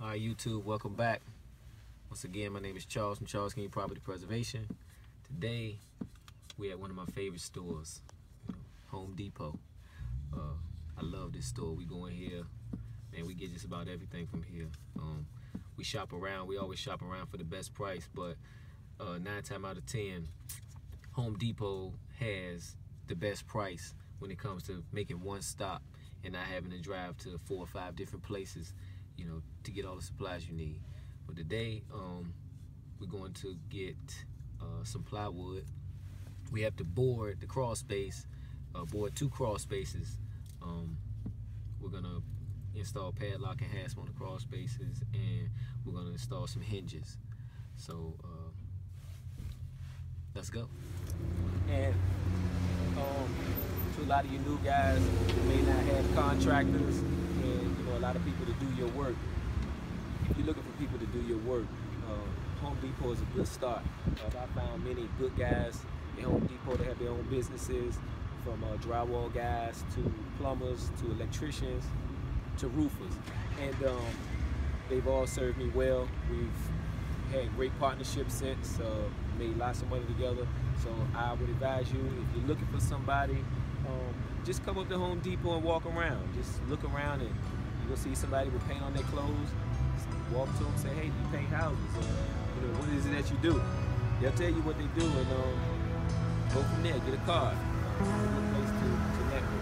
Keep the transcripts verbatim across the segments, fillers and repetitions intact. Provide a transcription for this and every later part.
Alright, YouTube, welcome back. Once again, my name is Charles from Charles King Property Preservation. Today, we're at one of my favorite stores, Home Depot. Uh, I love this store. We go in here, and we get just about everything from here. Um, we shop around. We always shop around for the best price, but uh, nine times out of ten, Home Depot has the best price when it comes to making one stop and not having to drive to four or five different places, you know, to get all the supplies you need. But today, um, we're going to get uh, some plywood. We have to board the crawl space, uh, board two crawl spaces. Um, we're gonna install padlock and hasp on the crawl spaces, and we're gonna install some hinges. So uh, let's go. And um, to a lot of you new guys who may not have contractors, and you know, a lot of people to do your work. If you're looking for people to do your work, uh, Home Depot is a good start. Uh, I found many good guys at Home Depot that have their own businesses, from uh, drywall guys to plumbers to electricians to roofers, and um, they've all served me well. We've had great partnerships since, uh, made lots of money together. So I would advise you, if you're looking for somebody, um, just come up to Home Depot and walk around. Just look around, and you're gonna see somebody with paint on their clothes. Walk to them, say, hey, do you paint houses? Or, you know, what is it that you do? They'll tell you what they do, and um, go from there. Get a card. Uh, a good place to, to network.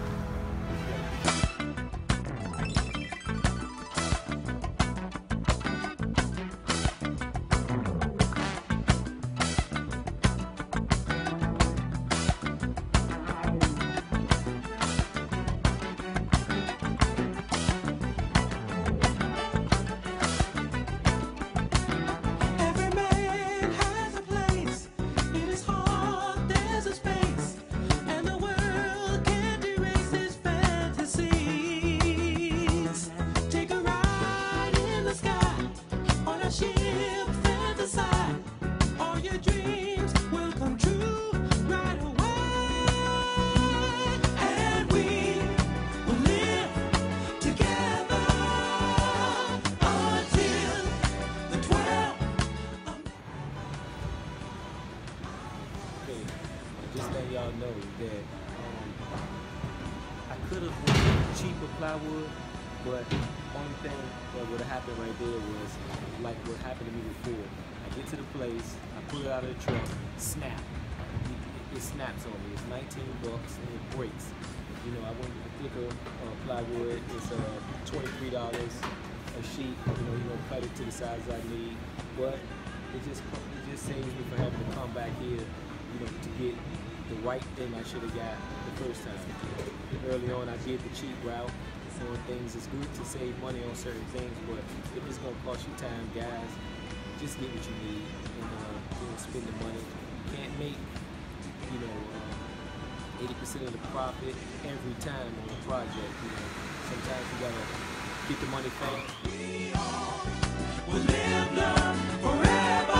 Just let y'all know that um, I could have went cheaper plywood, but the only thing that would have happened right there was like what happened to me before. I get to the place, I pull it out of the truck, snap. It, it snaps on me. It's nineteen bucks and it breaks. You know, I went with a thicker uh, plywood. It's uh, twenty-three dollars a sheet. You know, you know, cut it to the size I need, but it just it just saves me from having to come back here, you know, to get the right thing I should have got the first time. Early on, I did the cheap route on things. It's good to save money on certain things, but if it's gonna cost you time, guys, just get what you need and uh, you know, spend the money. You can't make, you know, eighty percent uh, of the profit every time on a project. You know, sometimes you gotta get the money fast. We all will live, learn forever.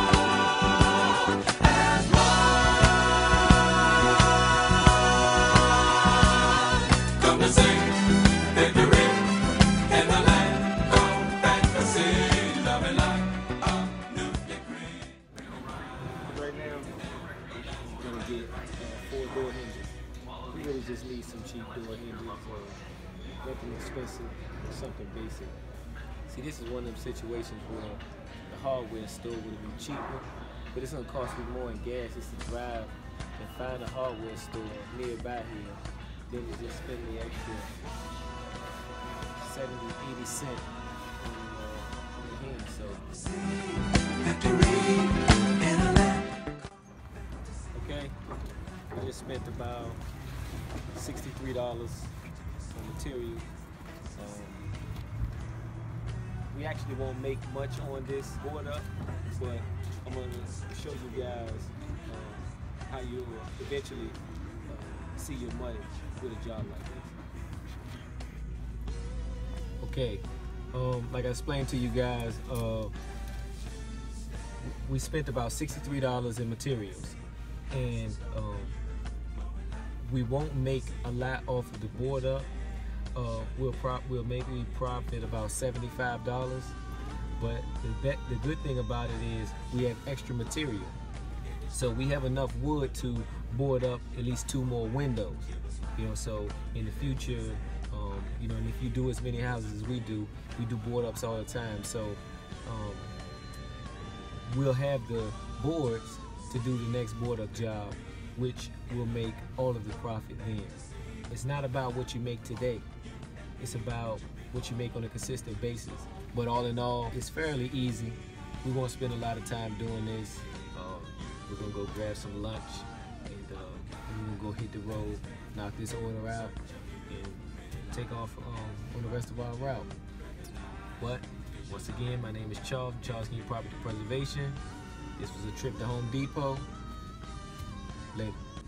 Door hinges. You really just need some cheap door hinges, or nothing expensive, something basic. See, this is one of them situations where the hardware store would have been cheaper, but it's gonna cost me more in gas just to drive and find a hardware store nearby here than to just spend the extra seventy, eighty cent on, uh, on the hinge. So. Okay. I just spent about sixty-three dollars on material. Um, we actually won't make much on this board up, but I'm going to show you guys uh, how you will eventually uh, see your money with a job like this. Okay, um, like I explained to you guys, uh, we spent about sixty-three dollars in materials, and um, we won't make a lot off of the board up. Uh, we'll, pro we'll maybe profit about seventy-five dollars. But the, be- the good thing about it is we have extra material. So we have enough wood to board up at least two more windows. You know, so in the future, um, you know, and if you do as many houses as we do, we do board ups all the time. So um, we'll have the boards to do the next board up job, which will make all of the profit then. It's not about what you make today. It's about what you make on a consistent basis. But all in all, it's fairly easy. We won't spend a lot of time doing this. Uh, we're gonna go grab some lunch, and, uh, and we're gonna go hit the road, knock this order out, and take off um, on the rest of our route. But once again, my name is Charles from Charles King Property Preservation. This was a trip to Home Depot. Later.